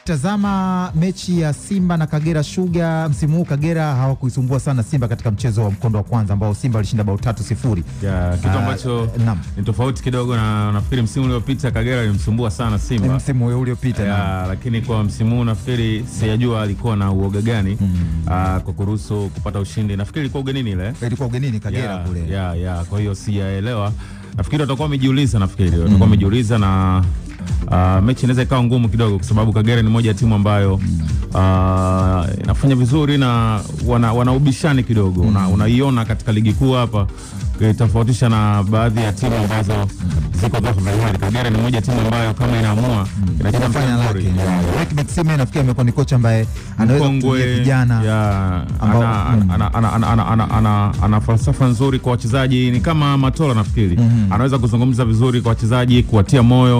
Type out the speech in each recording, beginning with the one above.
ukitazama mechi ya Simba na Kagera Sugar msimu huu, Kagera hawakuisumbua sana Simba katika mchezo wa mkondo wa kwanza ambao Simba alishinda bao 3-0. Kitu ambacho ni tofauti kidogo, na nafikiri msimu uliopita Kagera ilimsumbua sana Simba. Msimu uliopita lakini kwa msimu huu nafikiri sijajua alikuwa na uoga gani kwa kuruhusu kupata ushindi. Nafikiri ilikuwa ugenini ile. Ilikuwa ugenini Kagera kule. Kwa hiyo sijaelewa. Nafikiri watakuwa wamejiuliza, na mechi inaweza ikawa ngumu kidogo kwa sababu Kagera ni moja ya timu ambayo inafanya vizuri na wana ubishani kidogo. Unaiona katika ligi kuu hapa tofautisha na baadhi ya timu ambazo ziko kwa mbali. Kagera ni moja ya timu ambayo kama inaamua inacheza mfanya lake. Rick Maxime nafikiri amekuwa ni kocha ambaye anaweza kutumia vijana ambao ana falsafa nzuri kwa wachezaji. Ni kama Matola nafikiri anaweza kuzungumza vizuri kwa wachezaji, kuwatia moyo,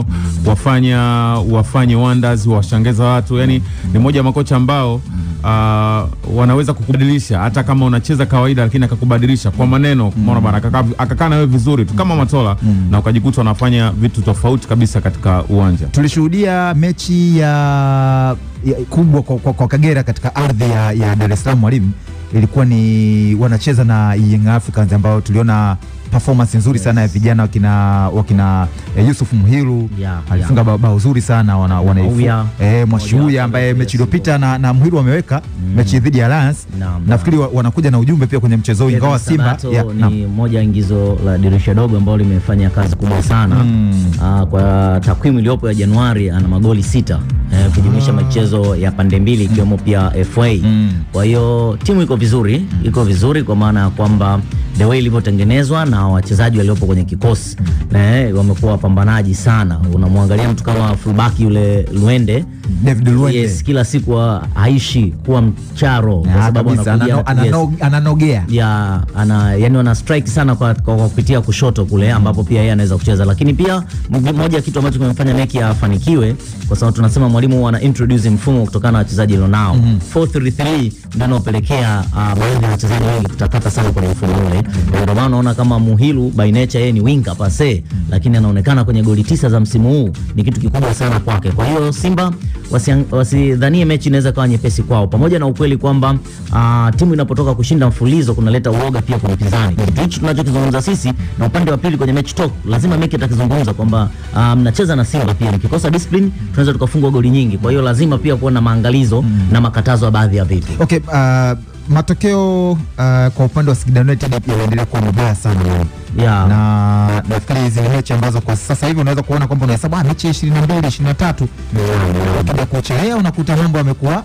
wafanye wonders, washangaza watu. Yani ni moja ya makocha ambao wanaweza kukubadilisha hata kama unacheza kawaida, lakini akakubadilisha kwa maneno. Umeona bana, akakaa na wewe vizuri tu kama Matola na ukajikuta wanafanya vitu tofauti kabisa katika uwanja. Tulishuhudia mechi ya kubwa kwa Kagera katika ardhi ya Dar es Salaam. Mwalimu, ilikuwa ni wanacheza na Young Africans ambao tuliona performance nzuri sana ya vijana wakina Yusuf Muhilu alifunga bao zuri sana, Mwashuya ambaye mechi iliyopita na Muhilu wameweka mechi dhidi ya Alliance. Nafikiri wanakuja na ujumbe pia kwenye mchezo huu, ingawa Simba ni moja ingizo la dirisha dogo ambalo limefanya kazi kubwa sana. Kwa takwimu iliyopo ya Januari ana magoli 6 kujumuisha michezo ya pande mbili ikiwemo pia FA. Kwa hiyo timu iko vizuri kwa maana ya kwamba the way ilivyotengenezwa na wachezaji waliopo kwenye kikosi wamekuwa wapambanaji sana. Unamwangalia mtu kama fullback yule David Luende. Yes, kila siku haishi kuwa mcharo kwa sababu ananogea. Yani wana strike sana kwa kupitia kushoto kule ambapo pia yeye anaweza kucheza. Lakini pia moja kitu ambacho kimemfanya Meki afanikiwe kwa sababu tunasema mwalimu ana introduce mfumo kutokana na wachezaji alionao. 4-3-3 ndio unapelekea baadhi ya wachezaji wengi kutakata sana kwenye mfumo ule. Ndio maana unaona kama Muhilu by nature yeye ni winger pase, lakini anaonekana kwenye goli 9 za msimu huu ni kitu kikubwa sana kwake. Kwa hiyo Simba wasidhanie mechi inaweza kuwa nyepesi kwao, pamoja na ukweli kwamba timu inapotoka kushinda mfulizo kunaleta uoga pia kwa mpinzani. Kitu hicho tunachokizungumza sisi, na upande wa pili kwenye match talk lazima Meki atakizungumza kwamba mnacheza na Simba pia, mkikosa discipline tunaweza tukafungwa goli nyingi. Kwa hiyo lazima pia kuwa na maangalizo na makatazo ya baadhi ya vitu. Okay, matokeo kwa upande wa Singida United pia yanaendelea kuwa mabaya sana na nafikiri hizi mechi ambazo kwa sasa hivi unaweza kuona kwamba unahesabu mechi 22 23 ukija kuchelea unakuta mambo yamekuwa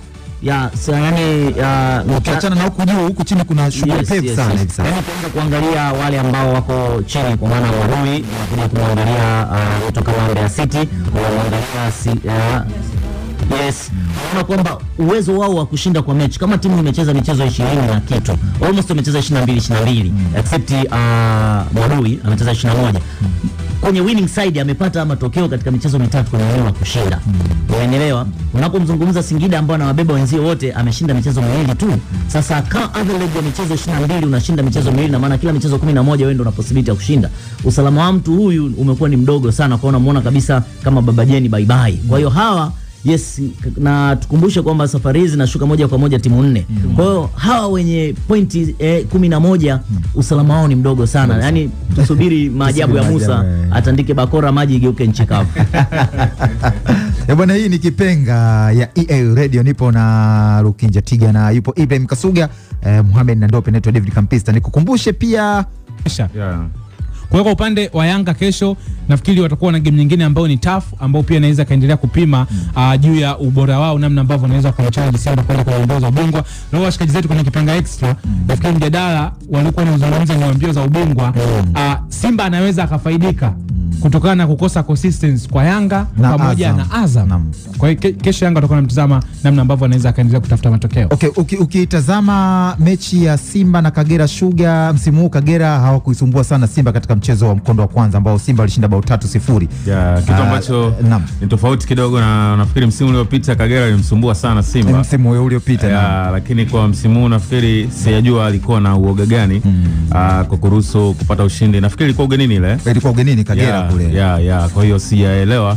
ukiachana na huku chini kuna shughuli pevu sana hivi sasa. Yani tuanze kuangalia wale ambao wako chini kwa maana Warui, na kuangalia kutoka Mbeya City, kuangalia unaona kwamba uwezo wao wa kushinda kwa mechi, kama timu imecheza michezo 20 na kitu, almost imecheza 22 except Mwadui amecheza 21. Kwenye winning side amepata matokeo katika michezo mitatu kwenye eneo la kushinda. Unaelewa? Unapomzungumza Singida ambao anawabeba wenzio wote ameshinda michezo 2 tu. Sasa kama average ya michezo 22 unashinda michezo 2, na maana kila michezo 11 wewe ndio una possibility ya kushinda. Usalama wa mtu huyu umekuwa ni mdogo sana, kwa unamuona kabisa kama Baba Jeni bye bye. Kwa hiyo hawa na tukumbushe kwamba safari hizi nashuka moja kwa moja timu 4. Kwa hiyo hawa wenye pointi 11 usalama wao ni mdogo sana. Yani tusubiri maajabu ya Musa atandike bakora maji igeuke nchi kavu. Bwana, hii ni Kipenga ya EA Radio, nipo na Rukinja Tiga na yupo Ibrahim Kasuga, Mohamed Nandope, naitwa David Kampista. Nikukumbushe pia kwa upande wa Yanga kesho nafikiri watakuwa na game nyingine ambayo ni tough, ambao pia inaweza kaendelea kupima juu ya ubora wao, namna ambavyo wanaweza kumchallenge Simba kwenda kwenye mbio za ubingwa. Na washikaji zetu kwenye Kipenga Extra nafikiri mjadala walikuwa wanazungumza ni mbio za ubingwa. Simba anaweza akafaidika kutokana na kukosa consistency kwa Yanga pamoja na Azam. Kwa hiyo kesho Yanga watakuwa wanamtazama namna ambavyo anaweza kaendelea kutafuta matokeo. Okay, ukitazama mechi ya Simba na Kagera Sugar msimu huu, Kagera hawakuisumbua sana Simba katika mchezo wa mkondo wa kwanza ambao Simba alishinda bao 3-0. Kitu ambacho ni tofauti kidogo, na nafikiri msimu uliopita Kagera ilimsumbua sana Simba. Msimu uliopita lakini kwa msimu huu nafikiri sijajua alikuwa na uoga gani kwa kuruhusu kupata ushindi. Nafikiri ilikuwa ugenini ile. Ilikuwa ugenini Kagera kule. Kwa hiyo sijaelewa.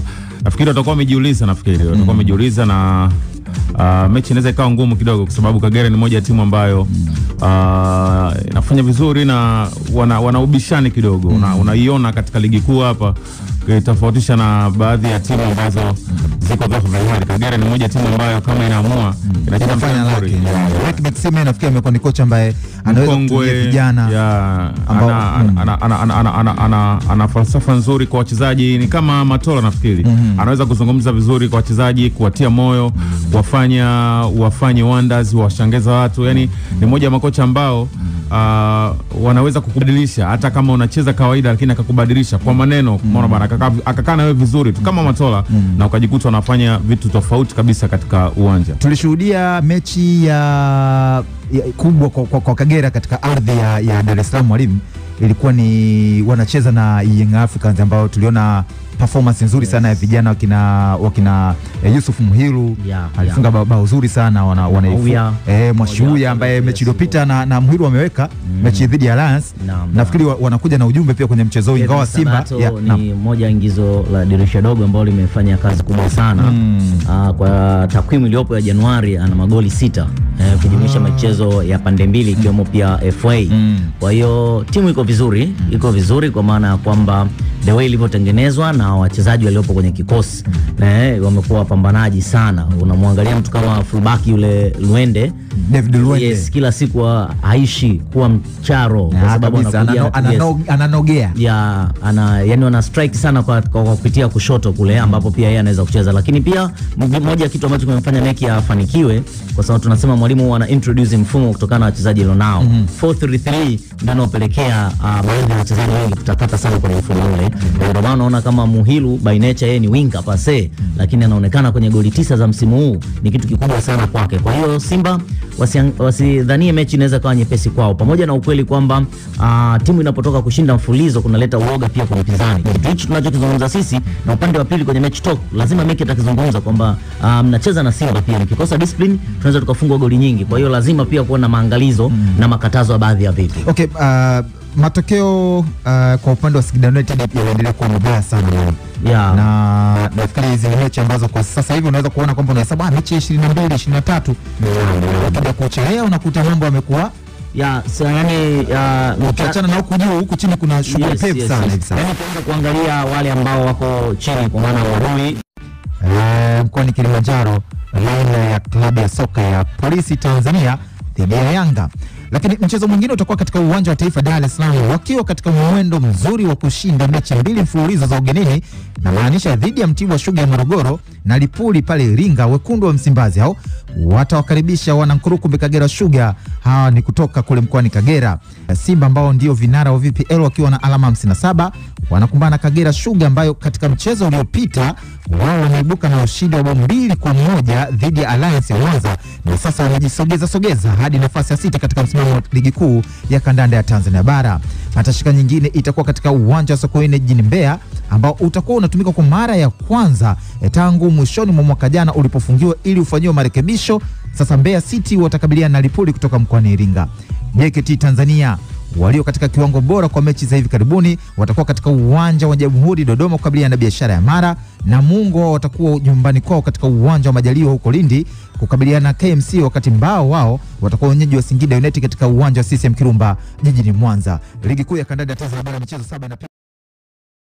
nafikiri watakuwa wamejiuliza, watakuwa wamejiuliza na mechi inaweza ikawa ngumu kidogo kwa sababu Kagera ni moja ya timu ambayo inafanya vizuri na wana ubishani kidogo. Unaiona katika ligi kuu hapa tofautisha na baadhi ya timu ambazo ziko vyako vya hali. Kagera ni moja ya timu ambayo kama inaamua inacheza fanya lake. Rick Maxime nafikiri amekuwa ni kocha ambaye anaweza kutumia vijana ambao ana falsafa nzuri kwa wachezaji, ni kama Matola nafikiri. Anaweza kuzungumza vizuri kwa wachezaji, kuwatia moyo, wafanye wonders, washangaza watu. Yani ni moja ya makocha ambao wanaweza kukubadilisha hata kama unacheza kawaida, lakini akakubadilisha kwa maneno. Umeona bana, akakaa na wewe vizuri tu kama Matola na ukajikuta unafanya vitu tofauti kabisa katika uwanja. Tulishuhudia mechi ya kubwa kwa Kagera katika ardhi ya Dar es Salaam Mwalimu. Ilikuwa ni wanacheza na Young Africans ambao tuliona performance nzuri sana ya vijana wakina Yusuf Muhilu alifunga bao zuri sana, Mwashuya ambaye mechi iliyopita na Muhilu wameweka mechi dhidi ya Alliance. Nafikiri wanakuja na ujumbe pia kwenye mchezo huu, ingawa Simba ni moja ingizo la dirisha dogo ambalo limefanya kazi kubwa sana. Kwa takwimu iliyopo ya Januari ana magoli 6 ukijumuisha michezo ya pande mbili ikiwemo pia FA. Kwa hiyo timu iko vizuri kwa maana ya kwamba the way ilivyotengenezwa na wachezaji waliopo kwenye kikosi wamekuwa wapambanaji sana. Unamwangalia mtu kama fullback yule David Luende, yes, kila siku haishi kuwa mcharo kwa sababu ananogea. Yani wana strike sana kwa kupitia kushoto kule ambapo pia yeye anaweza kucheza. Lakini pia moja ya kitu ambacho kimemfanya Neki afanikiwe kwa sababu tunasema mwalimu ana introduce mfumo kutokana na wachezaji alionao. 4-3-3 ndio inapelekea baadhi ya wachezaji wengi kutakata sana kwenye mfumo ule. Ndio maana unaona kama Muhilu by nature yeye ni winger pase, lakini anaonekana kwenye goli 9 za msimu huu ni kitu kikubwa sana kwake. Kwa hiyo Simba wasidhanie mechi inaweza kuwa nyepesi kwao, pamoja na ukweli kwamba timu inapotoka kushinda mfulizo kunaleta uoga pia kwa mpinzani. Kitu hicho tunachokizungumza sisi, na upande wa pili kwenye match talk lazima Meki atakizungumza kwamba mnacheza na Simba, pia mkikosa discipline tunaweza tukafungwa goli nyingi. Kwa hiyo lazima pia kuwa na maangalizo na makatazo ya baadhi ya vitu. Okay, matokeo kwa upande wa Singida United pia yanaendelea kuwa mabaya sana na nafikiri hizi mechi ambazo kwa sasa hivi unaweza kuona kwamba unahesabu mechi 22 23 ukija kuchelea unakuta mambo yamekuwa ukiachana na huku chini kuna shughuli pevu sana hivi sasa. Tuanze kuangalia wale ambao wako chini kwa maana Warui mkoani Kilimanjaro, laina ya klabu ya soka ya Polisi Tanzania dhidi ya Yanga. Lakini mchezo mwingine utakuwa katika uwanja wa Taifa Dar es Salaam, wakiwa katika mwendo mzuri wa kushinda mechi 2 mfululizo za ugenini, na maanisha dhidi ya Mtibwa Sugar ya Morogoro na Lipuli pale Iringa. Wekundu wa Msimbazi hao watawakaribisha Wanankurukumbi Kagera Sugar, hawa ni kutoka kule mkoani Kagera. Simba ambao ndio vinara wa VPL wakiwa na alama 57 wanakumbana Kagera Sugar ambayo katika mchezo uliopita wao wameibuka na ushindi wa bao 2-1 dhidi ya Alliance ya Mwanza, na sasa wamejisogeza hadi nafasi ya 6 katika msimamo wa ligi kuu ya kandanda ya Tanzania bara. Matashika nyingine itakuwa katika uwanja wa Sokoine jijini Mbeya, ambao utakuwa unatumika kwa mara ya kwanza tangu mwishoni mwa mwaka jana ulipofungiwa ili ufanyiwe marekebisho. Sasa Mbeya City watakabiliana na Lipuli kutoka mkoani Iringa. JKT Tanzania walio katika kiwango bora kwa mechi za hivi karibuni watakuwa katika uwanja wa Jamhuri Dodoma kukabiliana na Biashara ya Mara, na Mungo watakuwa nyumbani kwao katika uwanja wa Majaliwa huko Lindi kukabiliana na KMC, wakati Mbao wao watakuwa wenyeji wa Singida United katika uwanja wa CCM Kirumba jijini Mwanza. Ligi kuu ya kandanda ya Tanzania bara michezo 7 na